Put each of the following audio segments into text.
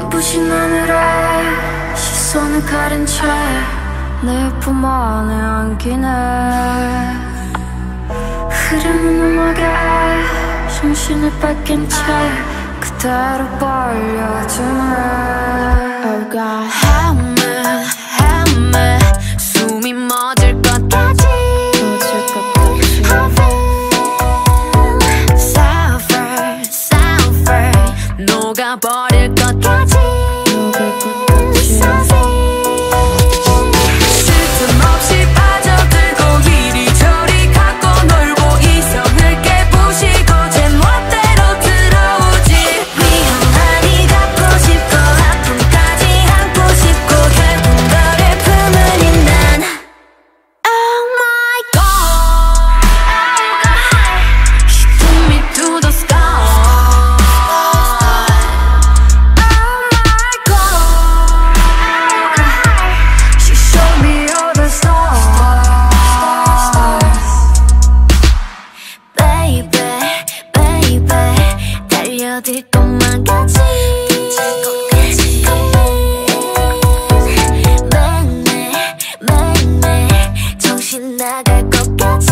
눈부신 하늘에 시선을 가린 채 내 품 안에 안기네. 흐르는 음악에 정신을 뺏긴 채 그대로 빨려드네. Oh God, help me 숨이 멎을 것 같지. I feel suffer 녹아버릴 것 같지. 쓸틈없이 빠져들고 이리저리 갖고 놀고 이성을 깨부시고 제 멋대로 들어오지. 위험하니 갖고 싶고 아픔까지 안고 싶고 결국 너를 품으니 난 Oh my God, she took me to the sky. 어딜 것만 같이 매일매일 정신 나갈 것 같이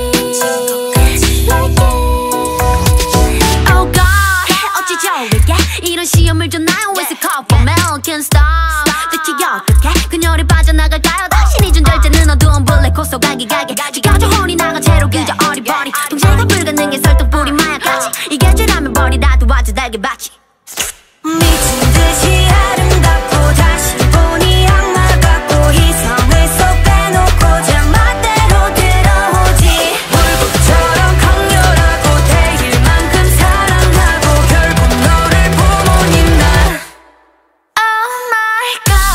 Oh God 어찌 저에게 이런 시험을 줬나요. It's a call for mail can't stop 대체 어떻게 그녀를 빠져나갈까요. 당신이 준 절제는 어두운 블랙홀 가기 가게 지겨져 혼이 나가 채로 그저 어리버리 통제가 불가능해 설탕뿌리 마약같이 이게 죄라면 버리라도 아주 달게 받지. 미친 듯이 아름답고 다시 보니 악마 같고 이성을 쏙 빼놓고 제 멋대로 들어오지. 불꽃처럼 강렬하고 태일만큼 사랑하고 결국 너를 부모님 난 Oh my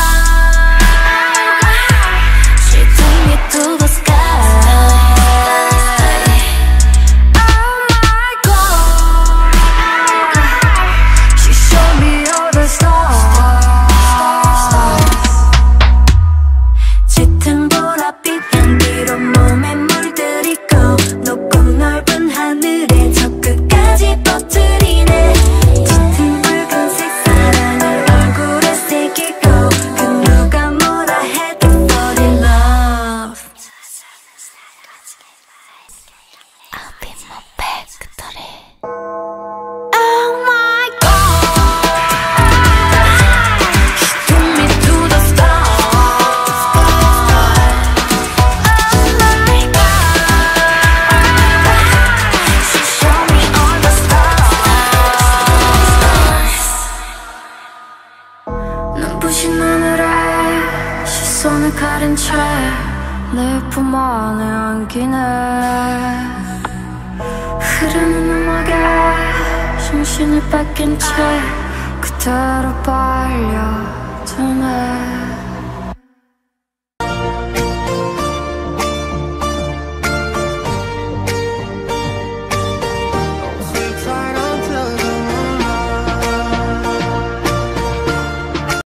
God, she took me to the sky. 눈부신 하늘에 시선을 가린 채 내 품 안에 안기네. 흐르는 음악에 정신을 뺏긴 채 그대로 빨려드네.